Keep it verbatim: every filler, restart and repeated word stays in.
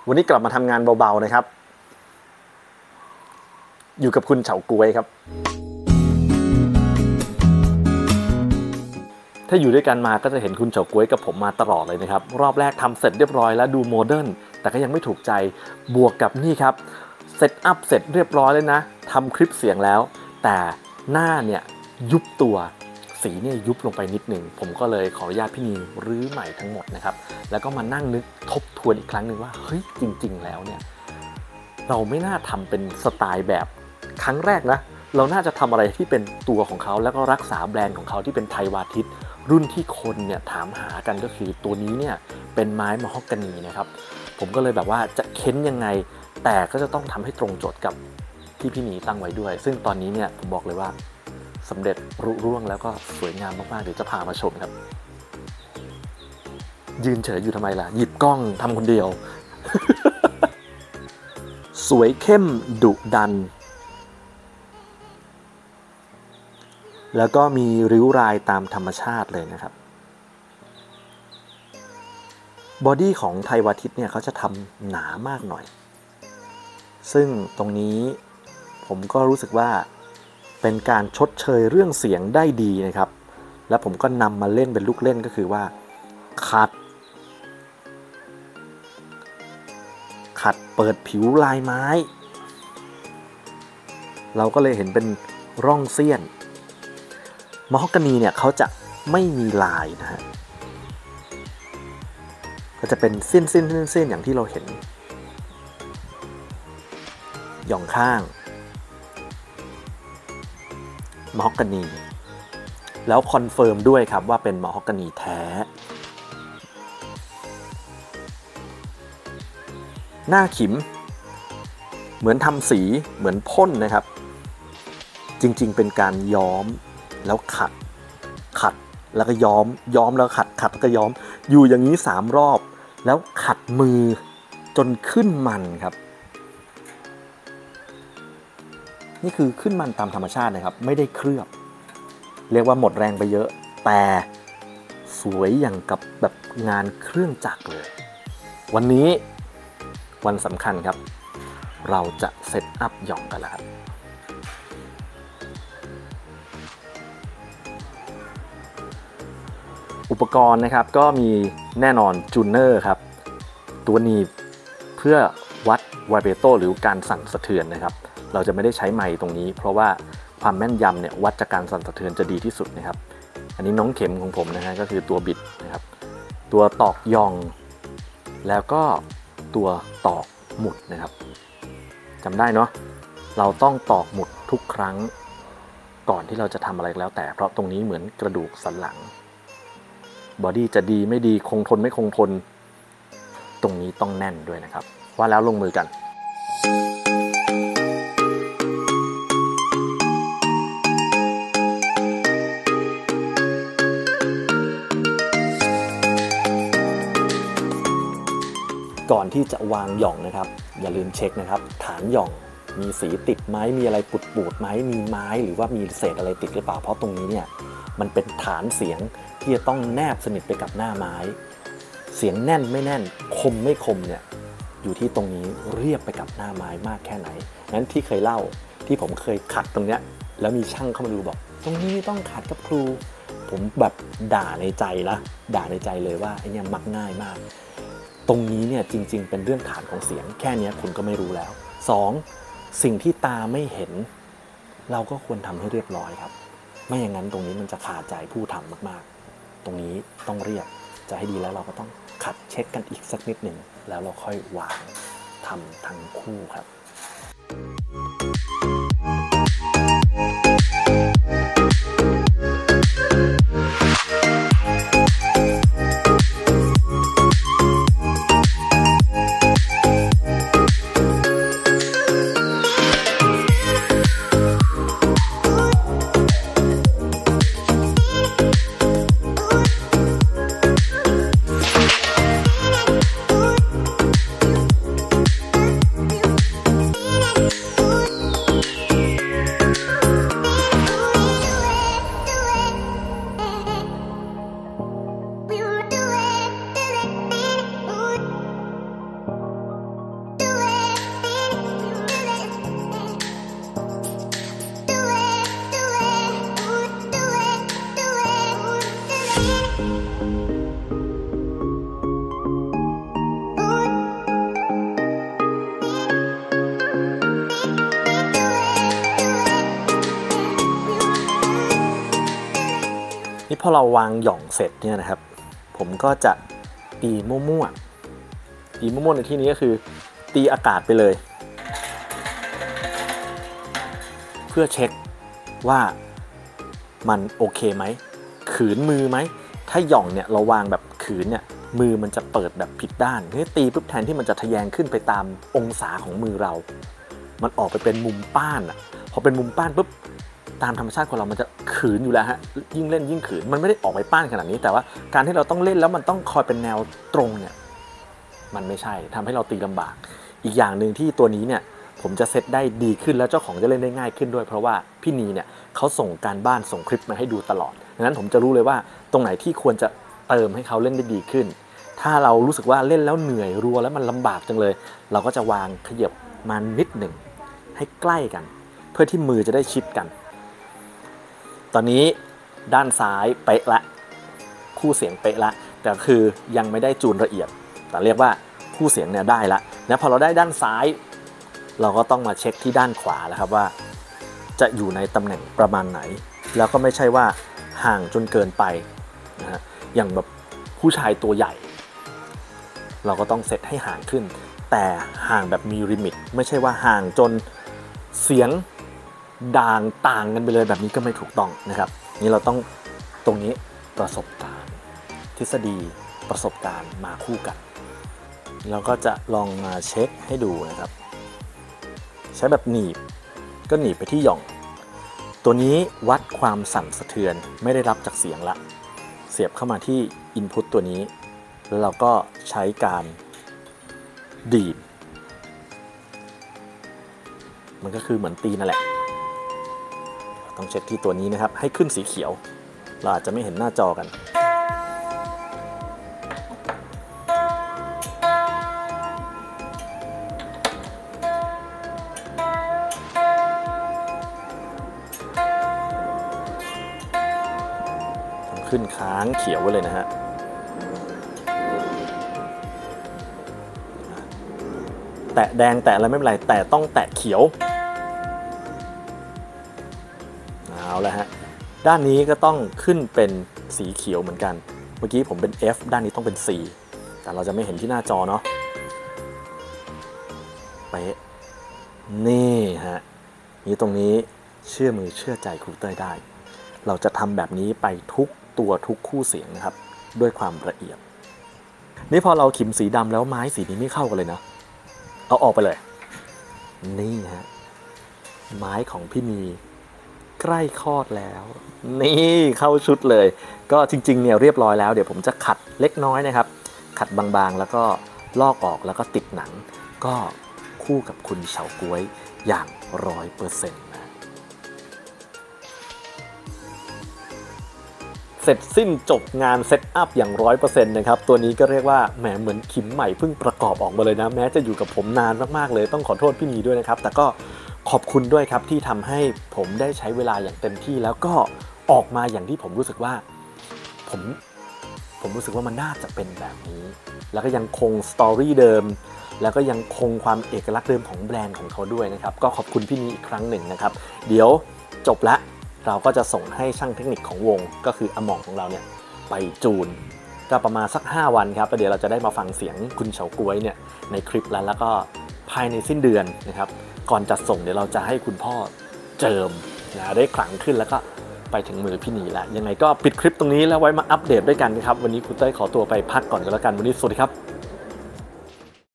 วันนี้กลับมาทำงานเบาๆนะครับอยู่กับคุณเฉาก๊วยครับถ้าอยู่ด้วยกันมาก็จะเห็นคุณเฉาก๊วยกับผมมาตลอดเลยนะครับรอบแรกทำเสร็จเรียบร้อยแล้วดูโมเดิร์นแต่ก็ยังไม่ถูกใจบวกกับนี่ครับเซตอัพเสร็จเรียบร้อยเลยนะทำคลิปเสียงแล้วแต่หน้าเนี่ยยุบตัวสีเนี่ยยุบลงไปนิดหนึ่งผมก็เลยขออนุญาตพี่นีรื้อใหม่ทั้งหมดนะครับแล้วก็มานั่งนึกทบทวนอีกครั้งหนึ่งว่าเฮ้ยจริงๆแล้วเนี่ยเราไม่น่าทำเป็นสไตล์แบบครั้งแรกนะเราน่าจะทำอะไรที่เป็นตัวของเขาแล้วก็รักษาแบรนด์ของเขาที่เป็นไทยวาทิตรุ่นที่คนเนี่ยถามหากันก็คือตัวนี้เนี่ยเป็นไม้มะฮอกกานีนะครับผมก็เลยแบบว่าจะเค้นยังไงแต่ก็จะต้องทำให้ตรงโจทย์กับที่พี่หมีตั้งไว้ด้วยซึ่งตอนนี้เนี่ยผมบอกเลยว่าสำเร็จรุ่ร่วงแล้วก็สวยงามมากๆเดี๋ยวจะพามาชมครับยืนเฉยอยู่ทำไมล่ะหยิบกล้องทำคนเดียว สวยเข้มดุดันแล้วก็มีริ้วรายตามธรรมชาติเลยนะครับบอดี้ของไทยวาทิตเนี่ยเขาจะทำหนามากหน่อยซึ่งตรงนี้ผมก็รู้สึกว่าเป็นการชดเชยเรื่องเสียงได้ดีนะครับแล้วผมก็นำมาเล่นเป็นลูกเล่นก็คือว่าขัดขัดเปิดผิวลายไม้เราก็เลยเห็นเป็นร่องเสี้ยนมะฮอกกานีเนี่ยเขาจะไม่มีลายนะฮะก็จะเป็นเส้นเส้นเส้นอย่างที่เราเห็นหย่องข้างมะฮอกกานีแล้วคอนเฟิร์มด้วยครับว่าเป็นมะฮอกกานีแท้หน้าขิมเหมือนทำสีเหมือนพ่นนะครับจริงๆเป็นการย้อมแล้วขัดขัดแล้วก็ย้อมย้อมแล้วขัดขัดแล้วก็ย้อมอยู่อย่างนี้สามรอบแล้วขัดมือจนขึ้นมันครับนี่คือขึ้นมันตามธรรมชาตินะครับไม่ได้เคลือบเรียกว่าหมดแรงไปเยอะแต่สวยอย่างกับแบบงานเครื่องจักรเลยวันนี้วันสำคัญครับเราจะเซตอัพหย่องกันแล้วครับอุปกรณ์นะครับก็มีแน่นอนจูเนอร์ครับตัวหนีบเพื่อวัดไวเบโตหรือการสั่นสะเทือนนะครับเราจะไม่ได้ใช้ไมค์ตรงนี้เพราะว่าความแม่นยำเนี่ยวัดจากการสั่นสะเทือนจะดีที่สุดนะครับอันนี้น้องเข็มของผมนะฮะก็คือตัวบิดนะครับตัวตอกยองแล้วก็ตัวตอกหมุดนะครับจำได้เนาะเราต้องตอกหมุดทุกครั้งก่อนที่เราจะทำอะไรแล้วแต่เพราะตรงนี้เหมือนกระดูกสันหลังบอดี้จะดีไม่ดีคงทนไม่คงทนตรงนี้ต้องแน่นด้วยนะครับว่าแล้วลงมือกันก่อนที่จะวางหย่องนะครับอย่าลืมเช็คนะครับฐานหย่องมีสีติดไหมมีอะไรปุดปูดไหมมีไม้หรือว่ามีเศษอะไรติดหรือเปล่าเพราะตรงนี้เนี่ยมันเป็นฐานเสียงที่จะต้องแนบสนิทไปกับหน้าไม้เสียงแน่นไม่แน่นคมไม่คมเนี่ยอยู่ที่ตรงนี้เรียบไปกับหน้าไม้มากแค่ไหนงั้นที่เคยเล่าที่ผมเคยขัดตรงเนี้ยแล้วมีช่างเข้ามาดูบอกตรงนี้ไม่ต้องขัดกับครูผมแบบด่าในใจละด่าในใจเลยว่าไอ้เนี่ยมักง่ายมากตรงนี้เนี่ยจริงๆเป็นเรื่องฐานของเสียงแค่นี้คุณก็ไม่รู้แล้วสองสิ่งที่ตาไม่เห็นเราก็ควรทำให้เรียบร้อยครับไม่อย่างนั้นตรงนี้มันจะคาใจผู้ทำมากๆตรงนี้ต้องเรียบจะให้ดีแล้วเราก็ต้องขัดเช็คกันอีกสักนิดหนึ่งแล้วเราค่อยวางทำทั้งคู่ครับนี่พอเราวางหย่องเสร็จเนี่ยนะครับผมก็จะตีมั่วๆตีมั่วๆในที่นี้ก็คือตีอากาศไปเลยเพื่อเช็คว่ามันโอเคไหมขืนมือไหมถ้าหย่องเนี่ยเราวางแบบขืนเนี่ยมือมันจะเปิดแบบผิดด้านนี่ตีปุ๊บแทนที่มันจะทะแยงขึ้นไปตามองศาของมือเรามันออกไปเป็นมุมป้านอ่ะพอเป็นมุมป้านปุ๊บตามธรรมชาติของเรามันจะขืนอยู่แล้วฮะยิ่งเล่นยิ่งขืนมันไม่ได้ออกไปป้านขนาดนี้แต่ว่าการที่เราต้องเล่นแล้วมันต้องคอยเป็นแนวตรงเนี่ยมันไม่ใช่ทำให้เราตีลำบากอีกอย่างหนึ่งที่ตัวนี้เนี่ยผมจะเซตได้ดีขึ้นแล้วเจ้าของจะเล่นได้ง่ายขึ้นด้วยเพราะว่าพี่นีเนี่ยเขาส่งการบ้านส่งคลิปมาให้ดูตลอดดังนั้นผมจะรู้เลยว่าตรงไหนที่ควรจะเติมให้เขาเล่นได้ดีขึ้นถ้าเรารู้สึกว่าเล่นแล้วเหนื่อยรัวแล้วมันลำบากจังเลยเราก็จะวางขยับมานิดหนึ่งให้ใกล้กันเพื่อที่มือจะได้ชิดกันตอนนี้ด้านซ้ายเป๊ะละคู่เสียงเป๊ะละแต่คือยังไม่ได้จูนละเอียดแต่เรียกว่าคู่เสียงเนี่ยได้ละนะพอเราได้ด้านซ้ายเราก็ต้องมาเช็คที่ด้านขวาแล้วครับว่าจะอยู่ในตำแหน่งประมาณไหนแล้วก็ไม่ใช่ว่าห่างจนเกินไปนะฮะอย่างแบบผู้ชายตัวใหญ่เราก็ต้องเซตให้ห่างขึ้นแต่ห่างแบบมีลิมิตไม่ใช่ว่าห่างจนเสียงด่างต่างกันไปเลยแบบนี้ก็ไม่ถูกต้องนะครับนี่เราต้องตรงนี้ประสบการณ์ทฤษฎีประสบการณ์มาคู่กันเราก็จะลองมาเช็คให้ดูนะครับใช้แบบหนีบก็หนีบไปที่หย่องตัวนี้วัดความสั่นสะเทือนไม่ได้รับจากเสียงละเสียบเข้ามาที่ Input ตัวนี้แล้วเราก็ใช้การดีดมันก็คือเหมือนตีนั่นแหละต้องเช็คที่ตัวนี้นะครับให้ขึ้นสีเขียวเราอาจจะไม่เห็นหน้าจอกันขึ้นค้างเขียวไว้เลยนะฮะแตะแดงแตะอะไรไม่เป็นไรแต่ต้องแตะเขียวเอาละฮะด้านนี้ก็ต้องขึ้นเป็นสีเขียวเหมือนกันเมื่อกี้ผมเป็น F ด้านนี้ต้องเป็น C แต่เราจะไม่เห็นที่หน้าจอเนาะเป๊ะนี่ฮะนี่ตรงนี้เชื่อมือเชื่อใจครูเต้ยได้เราจะทำแบบนี้ไปทุกตัวทุกคู่เสียงนะครับด้วยความละเอียดนี่พอเราขิมสีดำแล้วไม้สีนี้ไม่เข้ากันเลยนะเอาออกไปเลยนี่ฮะไม้ของพี่มีใกล้คลอดแล้วนี่เข้าชุดเลยก็จริงๆเนี่ยเรียบร้อยแล้วเดี๋ยวผมจะขัดเล็กน้อยนะครับขัดบางๆแล้วก็ลอกออกแล้วก็ติดหนังก็คู่กับคุณเฉาก๊วยอย่างร้อยเปอร์เซ็นต์เสร็จสิ้นจบงานเซตอัพอย่าง ร้อยเปอร์เซ็นต์ นะครับตัวนี้ก็เรียกว่าแหมเหมือนขิมใหม่เพิ่งประกอบออกมาเลยนะแม้จะอยู่กับผมนานมากๆเลยต้องขอโทษพี่นีด้วยนะครับแต่ก็ขอบคุณด้วยครับที่ทำให้ผมได้ใช้เวลาอย่างเต็มที่แล้วก็ออกมาอย่างที่ผมรู้สึกว่าผมผมรู้สึกว่ามันน่าจะเป็นแบบนี้แล้วก็ยังคงสตอรี่เดิมแล้วก็ยังคงความเอกลักษณ์เดิมของแบรนด์ของเขาด้วยนะครับก็ขอบคุณพี่นีอีกครั้งหนึ่งนะครับเดี๋ยวจบละเราก็จะส่งให้ช่างเทคนิคของวงก็คืออมองของเราเนี่ยไปจูนก็ประมาณสักห้าวันครับแล้วเดี๋ยวเราจะได้มาฟังเสียงคุณเฉาก๊วยเนี่ยในคลิปแล้วแล้วก็ภายในสิ้นเดือนนะครับก่อนจัดส่งเดี๋ยวเราจะให้คุณพ่อเจิมนะได้ขลังขึ้นแล้วก็ไปถึงมือพี่นีแล้วยังไงก็ปิดคลิปตรงนี้แล้วไว้มาอัปเดตด้วยกันนะครับวันนี้คุณเต้ยขอตัวไปพักก่อนกันแล้วกันวันนี้สวัสดีครับ